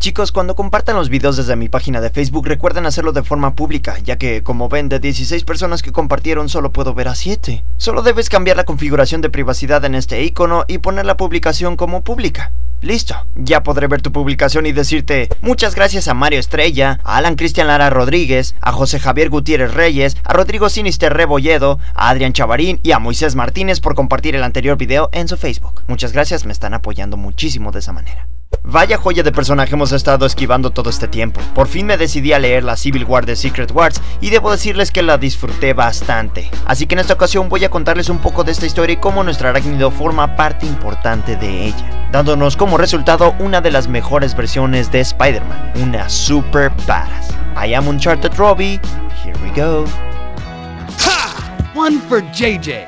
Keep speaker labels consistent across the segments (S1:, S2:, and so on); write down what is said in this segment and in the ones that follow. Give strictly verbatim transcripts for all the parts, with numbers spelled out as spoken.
S1: Chicos, cuando compartan los videos desde mi página de Facebook, recuerden hacerlo de forma pública, ya que, como ven, de dieciséis personas que compartieron solo puedo ver a siete. Solo debes cambiar la configuración de privacidad en este icono y poner la publicación como pública. Listo, ya podré ver tu publicación y decirte muchas gracias a Mario Estrella, a Alan Cristian Lara Rodríguez, a José Javier Gutiérrez Reyes, a Rodrigo Sinister Rebolledo, a Adrián Chavarín y a Moisés Martínez por compartir el anterior video en su Facebook. Muchas gracias, me están apoyando muchísimo de esa manera. Vaya joya de personaje hemos estado esquivando todo este tiempo. Por fin me decidí a leer la Civil War de Secret Wars y debo decirles que la disfruté bastante. Así que en esta ocasión voy a contarles un poco de esta historia y cómo nuestro arácnido forma parte importante de ella, dándonos como resultado una de las mejores versiones de Spider-Man, una super badass. I am Uncharted Robbie, here we go.
S2: Ha! One for J J.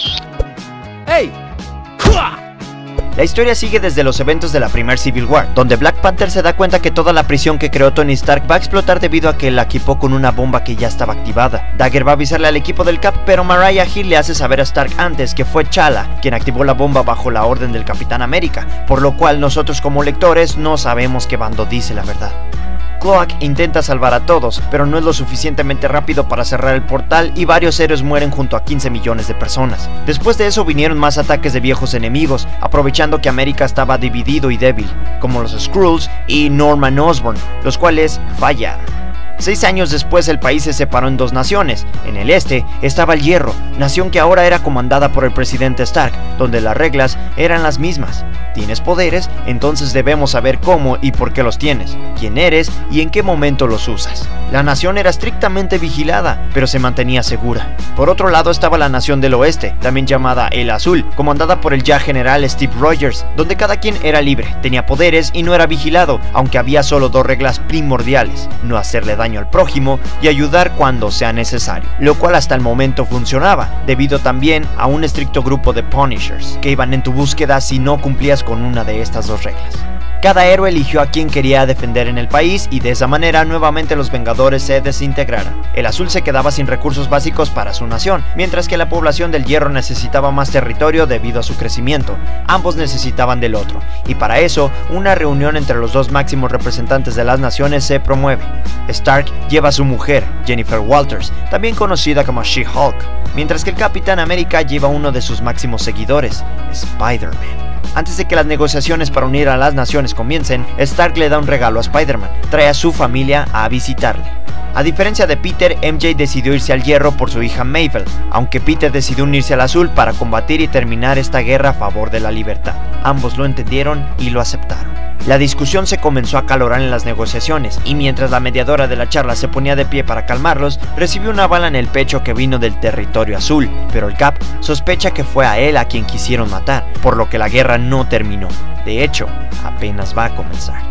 S2: Hey! Hua!
S1: La historia sigue desde los eventos de la primer Civil War, donde Black Panther se da cuenta que toda la prisión que creó Tony Stark va a explotar debido a que la equipó con una bomba que ya estaba activada. Dagger va a avisarle al equipo del Cap, pero Mariah Hill le hace saber a Stark antes que fue T'Challa quien activó la bomba bajo la orden del Capitán América, por lo cual nosotros como lectores no sabemos qué bando dice la verdad. Cloak intenta salvar a todos, pero no es lo suficientemente rápido para cerrar el portal y varios héroes mueren junto a quince millones de personas. Después de eso vinieron más ataques de viejos enemigos, aprovechando que América estaba dividido y débil, como los Skrulls y Norman Osborn, los cuales fallaron. Seis años después el país se separó en dos naciones. En el este estaba el Hierro, nación que ahora era comandada por el presidente Stark, donde las reglas eran las mismas. ¿Tienes poderes? Entonces debemos saber cómo y por qué los tienes, quién eres y en qué momento los usas. La nación era estrictamente vigilada, pero se mantenía segura. Por otro lado estaba la nación del oeste, también llamada El Azul, comandada por el ya general Steve Rogers, donde cada quien era libre, tenía poderes y no era vigilado, aunque había solo dos reglas primordiales: no hacerle daño al prójimo y ayudar cuando sea necesario, lo cual hasta el momento funcionaba, debido también a un estricto grupo de Punishers, que iban en tu búsqueda si no cumplías con una de estas dos reglas. Cada héroe eligió a quien quería defender en el país y de esa manera nuevamente los Vengadores se desintegraron. El Azul se quedaba sin recursos básicos para su nación, mientras que la población del Hierro necesitaba más territorio debido a su crecimiento. Ambos necesitaban del otro, y para eso una reunión entre los dos máximos representantes de las naciones se promueve. Stark lleva a su mujer, Jennifer Walters, también conocida como She-Hulk, mientras que el Capitán América lleva a uno de sus máximos seguidores, Spider-Man. Antes de que las negociaciones para unir a las naciones comiencen, Stark le da un regalo a Spider-Man, trae a su familia a visitarle. A diferencia de Peter, M J decidió irse al Hierro por su hija Mabel, aunque Peter decidió unirse al Azul para combatir y terminar esta guerra a favor de la libertad. Ambos lo entendieron y lo aceptaron. La discusión se comenzó a acalorar en las negociaciones, y mientras la mediadora de la charla se ponía de pie para calmarlos, recibió una bala en el pecho que vino del territorio azul, pero el Cap sospecha que fue a él a quien quisieron matar, por lo que la guerra no terminó. De hecho, apenas va a comenzar.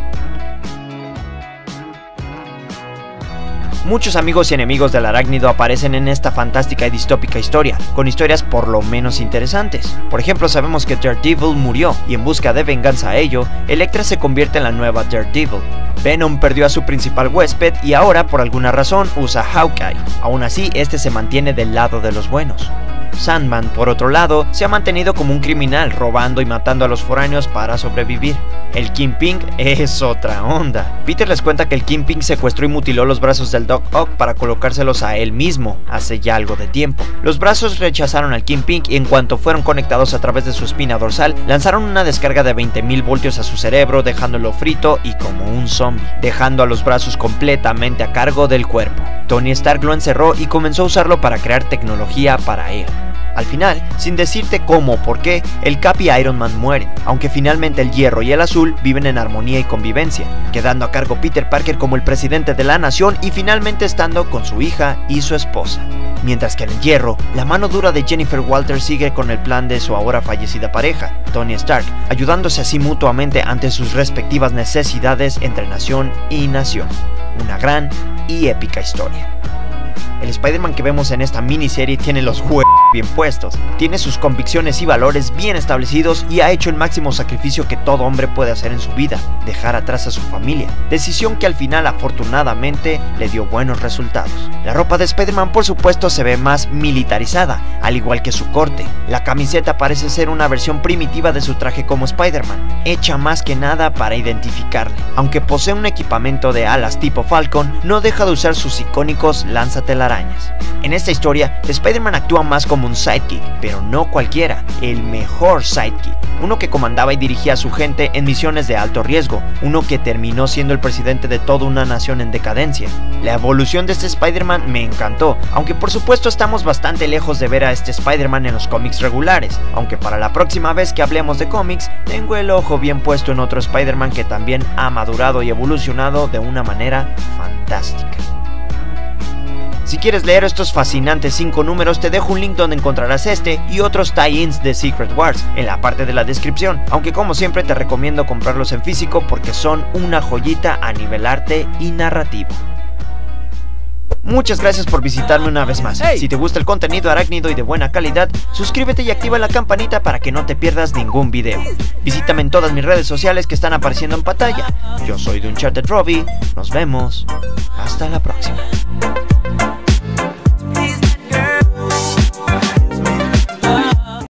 S1: Muchos amigos y enemigos del arácnido aparecen en esta fantástica y distópica historia, con historias por lo menos interesantes. Por ejemplo, sabemos que Daredevil murió, y en busca de venganza a ello, Elektra se convierte en la nueva Daredevil. Venom perdió a su principal huésped y ahora, por alguna razón, usa Hawkeye. Aún así, este se mantiene del lado de los buenos. Sandman, por otro lado, se ha mantenido como un criminal, robando y matando a los foráneos para sobrevivir. El Kingpin es otra onda. Peter les cuenta que el Kingpin secuestró y mutiló los brazos del Doc Ock para colocárselos a él mismo, hace ya algo de tiempo. Los brazos rechazaron al Kingpin y en cuanto fueron conectados a través de su espina dorsal, lanzaron una descarga de veinte mil voltios a su cerebro, dejándolo frito y como un zombie, dejando a los brazos completamente a cargo del cuerpo. Tony Stark lo encerró y comenzó a usarlo para crear tecnología para él. Al final, sin decirte cómo o por qué, el Cap y Iron Man mueren, aunque finalmente el Hierro y el Azul viven en armonía y convivencia, quedando a cargo Peter Parker como el presidente de la nación y finalmente estando con su hija y su esposa. Mientras que en el Hierro, la mano dura de Jennifer Walters sigue con el plan de su ahora fallecida pareja, Tony Stark, ayudándose así mutuamente ante sus respectivas necesidades entre nación y nación. Una gran y épica historia. El Spider-Man que vemos en esta miniserie tiene los huevos bien puestos, tiene sus convicciones y valores bien establecidos y ha hecho el máximo sacrificio que todo hombre puede hacer en su vida, dejar atrás a su familia, decisión que al final afortunadamente le dio buenos resultados. La ropa de Spider-Man por supuesto se ve más militarizada, al igual que su corte. La camiseta parece ser una versión primitiva de su traje como Spider-Man, hecha más que nada para identificarle. Aunque posee un equipamiento de alas tipo Falcon, no deja de usar sus icónicos lanzatelarañas. En esta historia, Spider-Man actúa más como un sidekick, pero no cualquiera, el mejor sidekick, uno que comandaba y dirigía a su gente en misiones de alto riesgo, uno que terminó siendo el presidente de toda una nación en decadencia. La evolución de este Spider-Man me encantó, aunque por supuesto estamos bastante lejos de ver a este Spider-Man en los cómics regulares, aunque para la próxima vez que hablemos de cómics, tengo el ojo bien puesto en otro Spider-Man que también ha madurado y evolucionado de una manera fantástica. Si quieres leer estos fascinantes cinco números, te dejo un link donde encontrarás este y otros tie-ins de Secret Wars en la parte de la descripción, aunque como siempre te recomiendo comprarlos en físico porque son una joyita a nivel arte y narrativo. Muchas gracias por visitarme una vez más.
S2: Hey.
S1: Si te gusta el contenido arácnido y de buena calidad, suscríbete y activa la campanita para que no te pierdas ningún video. Visítame en todas mis redes sociales que están apareciendo en pantalla. Yo soy de Uncharted Robbie, nos vemos, hasta la próxima.